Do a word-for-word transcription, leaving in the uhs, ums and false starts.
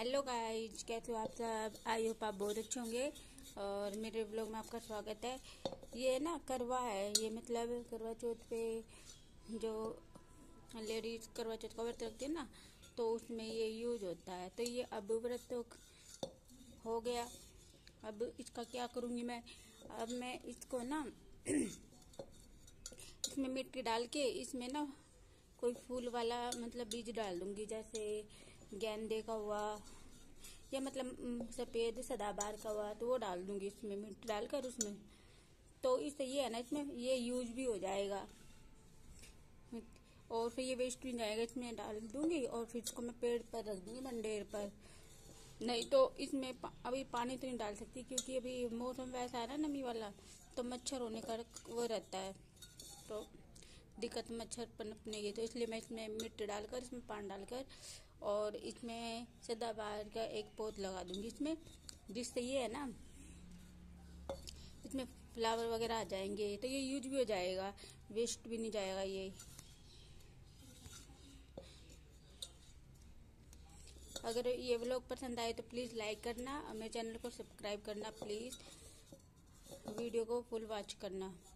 Hello guys, कैसे हो आप सब। आई होप आप बहुत अच्छे होंगे और मेरे ब्लॉग में आपका स्वागत है। ये ना करवा है, ये मतलब करवा चौथ पे जो लेडीज करवा चौथ का व्रत रखती है ना, तो उसमें ये यूज होता है। तो ये अब व्रत तो हो गया, अब इसका क्या करूँगी मैं। अब मैं इसको ना इसमें मिट्टी डाल के इसमें ना कोई फूल वाला मतलब बीज डाल दूंगी, जैसे गेंदे का हुआ या मतलब सफेद सदाबहार का हुआ, तो वो डाल दूंगी इसमें मिट्टी डालकर उसमें। तो इससे ये है ना, इसमें ये यूज भी हो जाएगा और फिर ये वेस्ट भी जाएगा। इसमें डाल दूंगी और फिर इसको मैं पेड़ पर रख दूंगी, मंडेर पर। नहीं तो इसमें पा, अभी पानी तो नहीं डाल सकती क्योंकि अभी मौसम वैसा है ना नमी वाला, तो मच्छर होने का वो रहता है, तो दिक्कत मच्छर पनपने की। तो इसलिए मैं इसमें मिट्टी डालकर इसमें पानी डालकर और इसमें सदाबहार का एक पौध लगा दूंगी इसमें, जिससे ये है ना इसमें फ्लावर वगैरह आ जाएंगे, तो ये यूज भी हो जाएगा, वेस्ट भी नहीं जाएगा ये। अगर ये व्लॉग पसंद आए तो प्लीज़ लाइक करना और मेरे चैनल को सब्सक्राइब करना, प्लीज़ वीडियो को फुल वॉच करना।